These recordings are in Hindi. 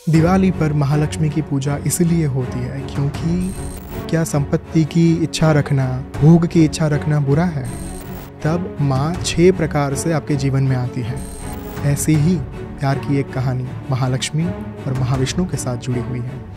दिवाली पर महालक्ष्मी की पूजा इसलिए होती है क्योंकि क्या संपत्ति की इच्छा रखना, भोग की इच्छा रखना बुरा है? तब माँ 6 प्रकार से आपके जीवन में आती है। ऐसी ही प्यार की एक कहानी महालक्ष्मी और महाविष्णु के साथ जुड़ी हुई है।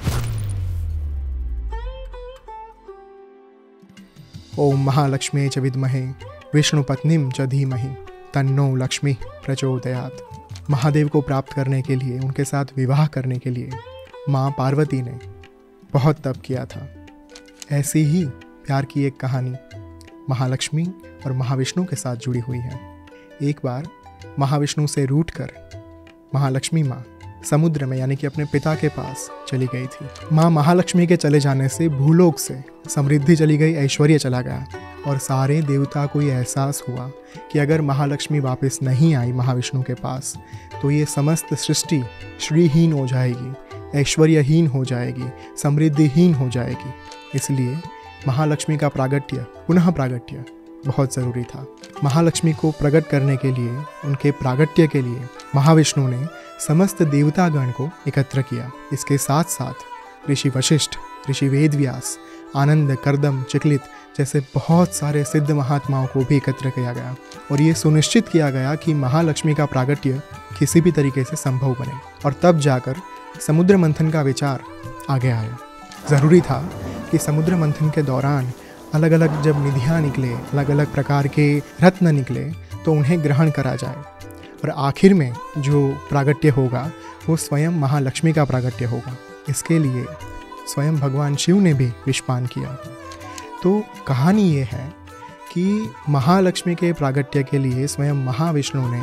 ओम महालक्ष्मी च विद्महे विष्णुपत्नीम च धीमहि तन्नो लक्ष्मी प्रचोदयात्। महादेव को प्राप्त करने के लिए, उनके साथ विवाह करने के लिए माँ पार्वती ने बहुत तप किया था। ऐसी ही प्यार की एक कहानी महालक्ष्मी और महाविष्णु के साथ जुड़ी हुई है। एक बार महाविष्णु से रूठकर महालक्ष्मी माँ समुद्र में यानी कि अपने पिता के पास चली गई थी। माँ महालक्ष्मी के चले जाने से भूलोक से समृद्धि चली गई, ऐश्वर्य चला गया और सारे देवता को ये एहसास हुआ कि अगर महालक्ष्मी वापस नहीं आई महाविष्णु के पास तो ये समस्त सृष्टि श्रीहीन हो जाएगी, ऐश्वर्यहीन हो जाएगी, समृद्धिहीन हो जाएगी। इसलिए महालक्ष्मी का प्रागट्य, पुनः प्रागट्य बहुत ज़रूरी था। महालक्ष्मी को प्रकट करने के लिए, उनके प्रागट्य के लिए महाविष्णु ने समस्त देवतागण को एकत्र किया। इसके साथ साथ ऋषि वशिष्ठ, ऋषि वेदव्यास, आनंद, कर्दम, चिकलित जैसे बहुत सारे सिद्ध महात्माओं को भी एकत्र किया गया और ये सुनिश्चित किया गया कि महालक्ष्मी का प्रागट्य किसी भी तरीके से संभव बने। और तब जाकर समुद्र मंथन का विचार आगे आया। ज़रूरी था कि समुद्र मंथन के दौरान अलग अलग जब निधियाँ निकले, अलग अलग प्रकार के रत्न निकले तो उन्हें ग्रहण करा जाए और आखिर में जो प्रागट्य होगा वो स्वयं महालक्ष्मी का प्रागट्य होगा। इसके लिए स्वयं भगवान शिव ने भी विषपान किया। तो कहानी ये है कि महालक्ष्मी के प्रागट्य के लिए स्वयं महाविष्णु ने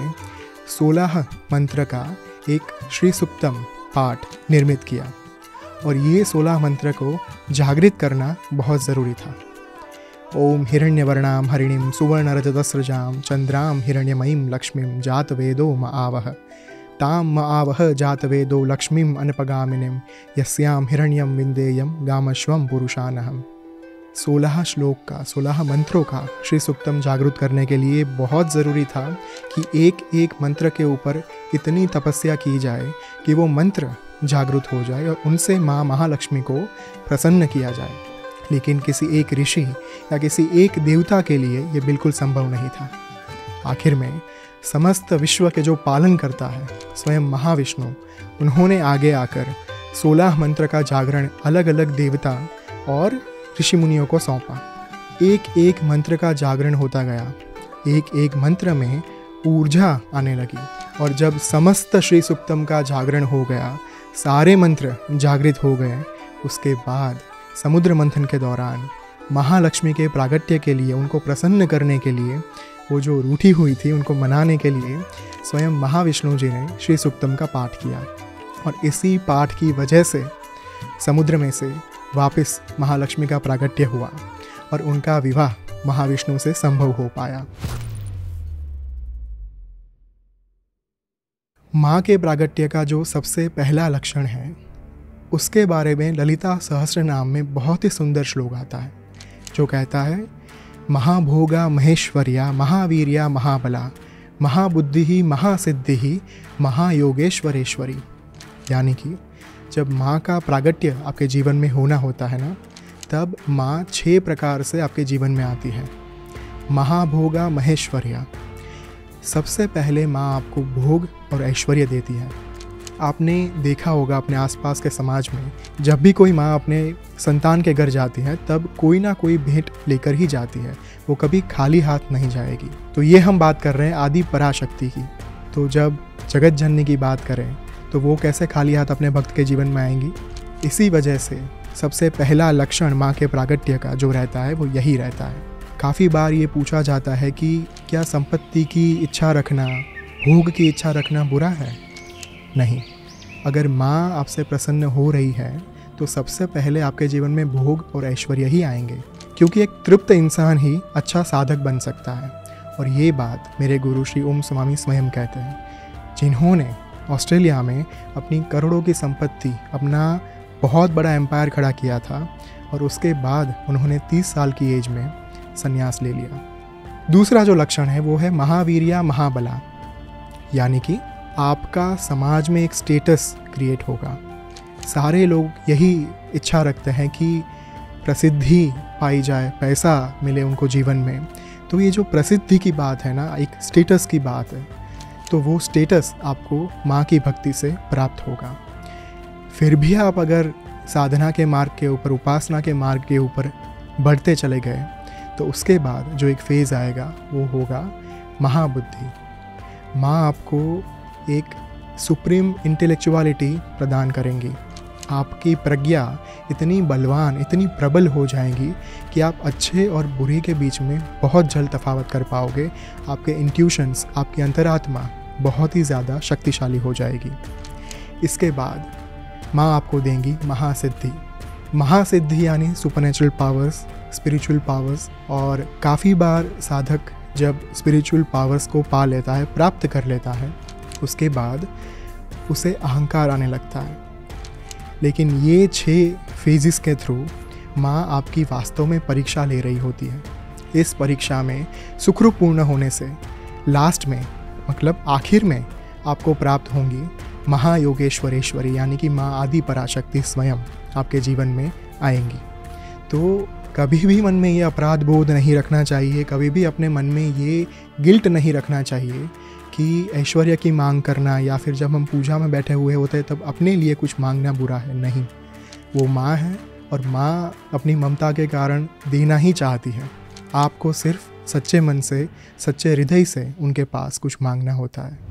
16 मंत्र का एक श्री सुक्तम पाठ निर्मित किया और ये 16 मंत्र को जागृत करना बहुत ज़रूरी था। ओम हिरण्यवर्णाम हरिणीम सुवर्णरजतस्रजाम चंद्राम हिरण्यमयीम लक्ष्मीम जातवेदो म आवह ताम म आवह जातवेदो लक्ष्मीम अनपगामिनीम यस्याम हिरण्यम विंदेयम गामश्वम पुरुषानहम। 16 श्लोक का, 16 मंत्रों का श्री सुक्तम जागृत करने के लिए बहुत ज़रूरी था कि एक एक मंत्र के ऊपर इतनी तपस्या की जाए कि वो मंत्र जागृत हो जाए और उनसे माँ महालक्ष्मी को प्रसन्न किया जाए। लेकिन किसी एक ऋषि या किसी एक देवता के लिए ये बिल्कुल संभव नहीं था। आखिर में समस्त विश्व के जो पालन करता है स्वयं महाविष्णु, उन्होंने आगे आकर 16 मंत्र का जागरण अलग अलग देवता और ऋषि मुनियों को सौंपा। एक एक मंत्र का जागरण होता गया, एक एक मंत्र में ऊर्जा आने लगी और जब समस्त श्री सुक्तम का जागरण हो गया, सारे मंत्र जागृत हो गए, उसके बाद समुद्र मंथन के दौरान महालक्ष्मी के प्रागट्य के लिए, उनको प्रसन्न करने के लिए, वो जो रूठी हुई थी उनको मनाने के लिए स्वयं महाविष्णु जी ने श्री सुक्तम का पाठ किया और इसी पाठ की वजह से समुद्र में से वापस महालक्ष्मी का प्रागट्य हुआ और उनका विवाह महाविष्णु से संभव हो पाया। माँ के प्रागट्य का जो सबसे पहला लक्षण है उसके बारे में ललिता सहस्रनाम में बहुत ही सुंदर श्लोक आता है जो कहता है, महाभोगा महेश्वर्या महावीर्या महाबला महाबुद्धि महासिद्धि महायोगेश्वरेश्वरी। यानी कि जब माँ का प्रागट्य आपके जीवन में होना होता है ना, तब माँ 6 प्रकार से आपके जीवन में आती है। महाभोगा महेश्वर्या, सबसे पहले माँ आपको भोग और ऐश्वर्य देती है। आपने देखा होगा अपने आसपास के समाज में, जब भी कोई माँ अपने संतान के घर जाती है तब कोई ना कोई भेंट लेकर ही जाती है, वो कभी खाली हाथ नहीं जाएगी। तो ये हम बात कर रहे हैं आदि पराशक्ति की। तो जब जगत जननी की बात करें तो वो कैसे खाली हाथ अपने भक्त के जीवन में आएंगी? इसी वजह से सबसे पहला लक्षण माँ के प्रागट्य का जो रहता है वो यही रहता है। काफ़ी बार ये पूछा जाता है कि क्या संपत्ति की इच्छा रखना, भोग की इच्छा रखना बुरा है? नहीं, अगर माँ आपसे प्रसन्न हो रही है तो सबसे पहले आपके जीवन में भोग और ऐश्वर्य ही आएंगे, क्योंकि एक तृप्त इंसान ही अच्छा साधक बन सकता है। और ये बात मेरे गुरु श्री ओम स्वामी स्वयं कहते हैं, जिन्होंने ऑस्ट्रेलिया में अपनी करोड़ों की संपत्ति, अपना बहुत बड़ा एम्पायर खड़ा किया था और उसके बाद उन्होंने 30 साल की एज में संन्यास ले लिया। दूसरा जो लक्षण है वो है महावीर्या महाबला, यानी कि आपका समाज में एक स्टेटस क्रिएट होगा, सारे लोग यही इच्छा रखते हैं कि प्रसिद्धि पाई जाए, पैसा मिले उनको जीवन में। तो ये जो प्रसिद्धि की बात है ना, एक स्टेटस की बात है, तो वो स्टेटस आपको माँ की भक्ति से प्राप्त होगा। फिर भी आप अगर साधना के मार्ग के ऊपर, उपासना के मार्ग के ऊपर बढ़ते चले गए, तो उसके बाद जो एक फेज़ आएगा वो होगा महाबुद्धि। माँ आपको एक सुप्रीम इंटेलेक्चुअलिटी प्रदान करेंगी। आपकी प्रज्ञा इतनी बलवान, इतनी प्रबल हो जाएगी कि आप अच्छे और बुरे के बीच में बहुत जल्द तफावत कर पाओगे। आपके इंट्यूशंस, आपकी अंतरात्मा बहुत ही ज़्यादा शक्तिशाली हो जाएगी। इसके बाद माँ आपको देंगी महासिद्धि। महासिद्धि यानी सुपरनेचुरल पावर्स, स्पिरिचुअल पावर्स। और काफ़ी बार साधक जब स्पिरिचुअल पावर्स को पा लेता है, प्राप्त कर लेता है, उसके बाद उसे अहंकार आने लगता है। लेकिन ये 6 फेजेस के थ्रू माँ आपकी वास्तव में परीक्षा ले रही होती है। इस परीक्षा में सुखरूपूर्ण होने से लास्ट में, मतलब आखिर में, आपको प्राप्त होंगी महायोगेश्वरेश्वरी, यानी कि माँ आदि पराशक्ति स्वयं आपके जीवन में आएंगी। तो कभी भी मन में ये अपराध बोध नहीं रखना चाहिए, कभी भी अपने मन में ये गिल्ट नहीं रखना चाहिए कि ऐश्वर्य की मांग करना, या फिर जब हम पूजा में बैठे हुए होते हैं तब अपने लिए कुछ मांगना बुरा है। नहीं, वो माँ है और माँ अपनी ममता के कारण देना ही चाहती है। आपको सिर्फ सच्चे मन से, सच्चे हृदय से उनके पास कुछ मांगना होता है।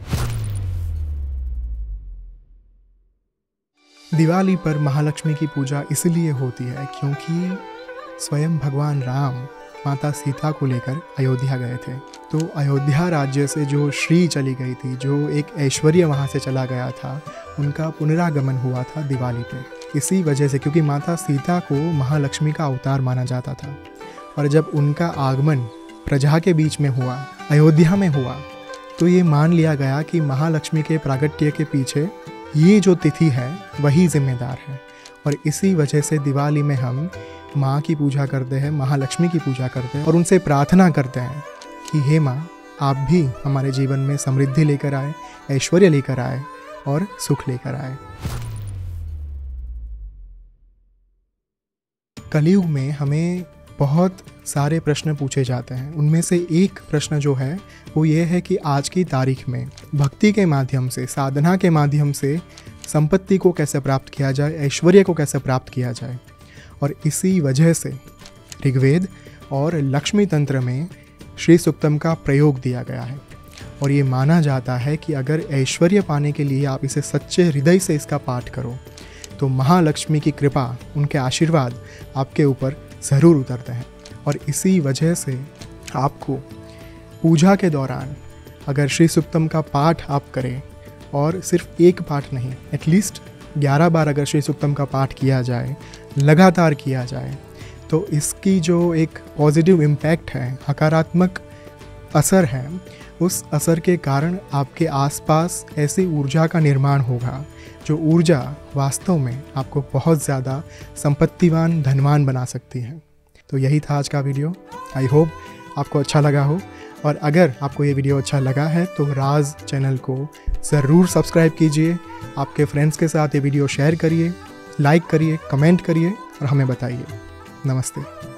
दिवाली पर महालक्ष्मी की पूजा इसलिए होती है क्योंकि स्वयं भगवान राम माता सीता को लेकर अयोध्या गए थे। तो अयोध्या राज्य से जो श्री चली गई थी, जो एक ऐश्वर्य वहाँ से चला गया था, उनका पुनरागमन हुआ था दिवाली पे। इसी वजह से, क्योंकि माता सीता को महालक्ष्मी का अवतार माना जाता था, और जब उनका आगमन प्रजा के बीच में हुआ, अयोध्या में हुआ, तो ये मान लिया गया कि महालक्ष्मी के प्रागट्य के पीछे ये जो तिथि है वही जिम्मेदार है। और इसी वजह से दिवाली में हम माँ की पूजा करते हैं, महालक्ष्मी की पूजा करते हैं और उनसे प्रार्थना करते हैं कि हे माँ, आप भी हमारे जीवन में समृद्धि लेकर आए, ऐश्वर्य लेकर आए और सुख लेकर आए। कलयुग में हमें बहुत सारे प्रश्न पूछे जाते हैं। उनमें से एक प्रश्न जो है वो ये है कि आज की तारीख में भक्ति के माध्यम से, साधना के माध्यम से संपत्ति को कैसे प्राप्त किया जाए, ऐश्वर्य को कैसे प्राप्त किया जाए। और इसी वजह से ऋग्वेद और लक्ष्मी तंत्र में श्री सूक्तम का प्रयोग दिया गया है। और ये माना जाता है कि अगर ऐश्वर्य पाने के लिए आप इसे सच्चे हृदय से इसका पाठ करो तो महालक्ष्मी की कृपा, उनके आशीर्वाद आपके ऊपर ज़रूर उतरते हैं। और इसी वजह से आपको पूजा के दौरान अगर श्री सूक्तम का पाठ आप करें, और सिर्फ एक पाठ नहीं, एटलीस्ट 11 बार अगर श्री सूक्तम का पाठ किया जाए, लगातार किया जाए, तो इसकी जो एक पॉजिटिव इम्पैक्ट है, सकारात्मक असर है, उस असर के कारण आपके आसपास ऐसी ऊर्जा का निर्माण होगा जो ऊर्जा वास्तव में आपको बहुत ज़्यादा संपत्तिवान, धनवान बना सकती है। तो यही था आज का वीडियो। आई होप आपको अच्छा लगा हो, और अगर आपको ये वीडियो अच्छा लगा है तो राज चैनल को ज़रूर सब्सक्राइब कीजिए, आपके फ्रेंड्स के साथ ये वीडियो शेयर करिए, लाइक करिए, कमेंट करिए और हमें बताइए। नमस्ते।